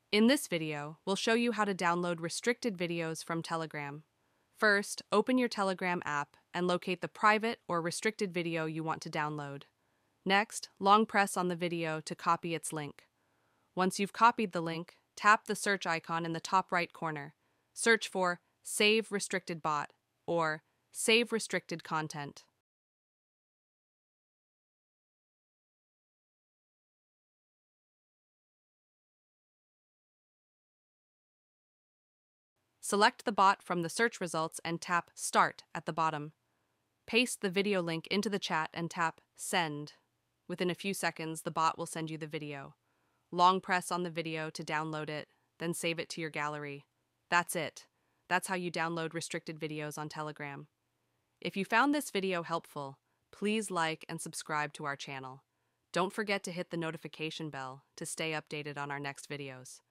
In this video, we'll show you how to download restricted videos from Telegram. First, open your Telegram app and locate the private or restricted video you want to download. Next, long press on the video to copy its link. Once you've copied the link, tap the search icon in the top right corner. Search for Save Restricted Bot or Save Restricted Content. Select the bot from the search results and tap Start at the bottom. Paste the video link into the chat and tap Send. Within a few seconds, the bot will send you the video. Long press on the video to download it, then save it to your gallery. That's it. That's how you download restricted videos on Telegram. If you found this video helpful, please like and subscribe to our channel. Don't forget to hit the notification bell to stay updated on our next videos.